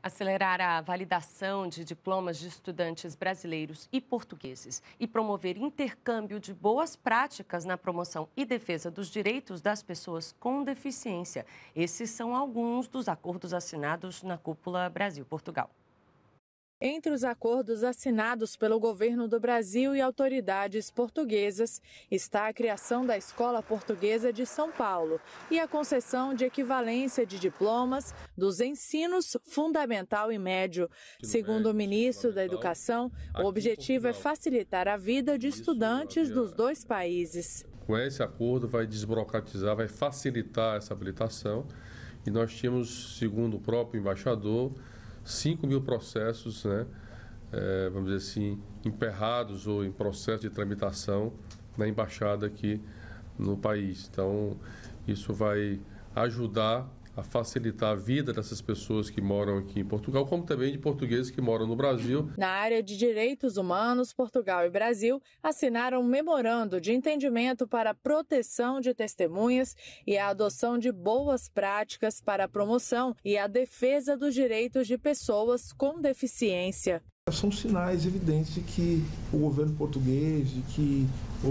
Acelerar a validação de diplomas de estudantes brasileiros e portugueses e promover intercâmbio de boas práticas na promoção e defesa dos direitos das pessoas com deficiência. Esses são alguns dos acordos assinados na Cúpula Brasil-Portugal. Entre os acordos assinados pelo governo do Brasil e autoridades portuguesas está a criação da Escola Portuguesa de São Paulo e a concessão de equivalência de diplomas dos ensinos fundamental e médio. Segundo o ministro da Educação, o objetivo é facilitar a vida de estudantes dos dois países. Com esse acordo vai desburocratizar, vai facilitar essa habilitação e nós tínhamos, segundo o próprio embaixador, 5.000 processos, vamos dizer assim, emperrados ou em processo de tramitação na embaixada aqui no país. Então, isso vai ajudar a facilitar a vida dessas pessoas que moram aqui em Portugal, como também de portugueses que moram no Brasil. Na área de direitos humanos, Portugal e Brasil assinaram um memorando de entendimento para a proteção de testemunhas e a adoção de boas práticas para a promoção e a defesa dos direitos de pessoas com deficiência. São sinais evidentes de que o governo português, de que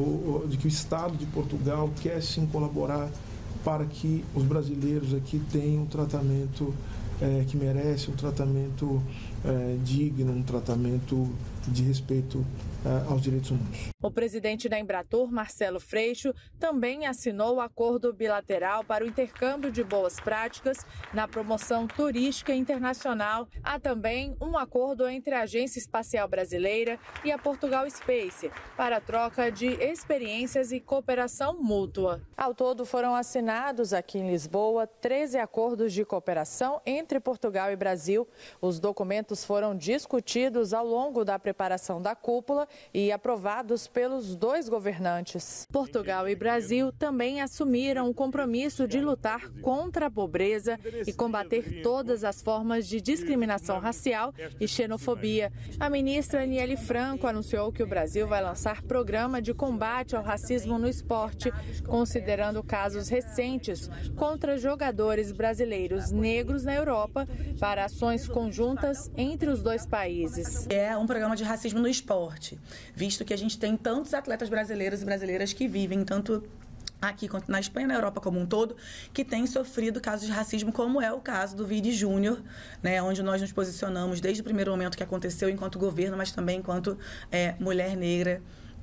o Estado de Portugal quer sim colaborar para que os brasileiros aqui tenham um tratamento que merece, um tratamento digno, um tratamento de respeito aos direitos humanos. O presidente da Embratur, Marcelo Freixo, também assinou o acordo bilateral para o intercâmbio de boas práticas na promoção turística internacional. Há também um acordo entre a Agência Espacial Brasileira e a Portugal Space para a troca de experiências e cooperação mútua. Ao todo, foram assinados aqui em Lisboa 13 acordos de cooperação entre Portugal e Brasil. Os documentos foram discutidos ao longo da preparação da cúpula e aprovados pelos dois governantes. Portugal e Brasil também assumiram o compromisso de lutar contra a pobreza e combater todas as formas de discriminação racial e xenofobia. A ministra Aniele Franco anunciou que o Brasil vai lançar programa de combate ao racismo no esporte, considerando casos recentes contra jogadores brasileiros negros na Europa para ações conjuntas entre os dois países. É um programa de racismo no esporte, visto que a gente tem tantos atletas brasileiros e brasileiras que vivem tanto aqui quanto na Espanha, na Europa como um todo, que têm sofrido casos de racismo, como é o caso do Vidi Júnior, onde nós nos posicionamos desde o primeiro momento que aconteceu enquanto governo, mas também enquanto mulher negra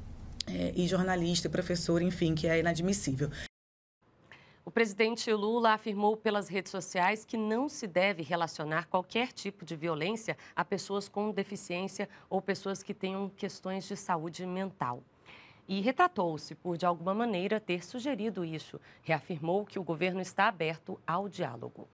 e jornalista, professora, enfim, que é inadmissível. O presidente Lula afirmou pelas redes sociais que não se deve relacionar qualquer tipo de violência a pessoas com deficiência ou pessoas que tenham questões de saúde mental. E retratou-se por, de alguma maneira, ter sugerido isso. Reafirmou que o governo está aberto ao diálogo.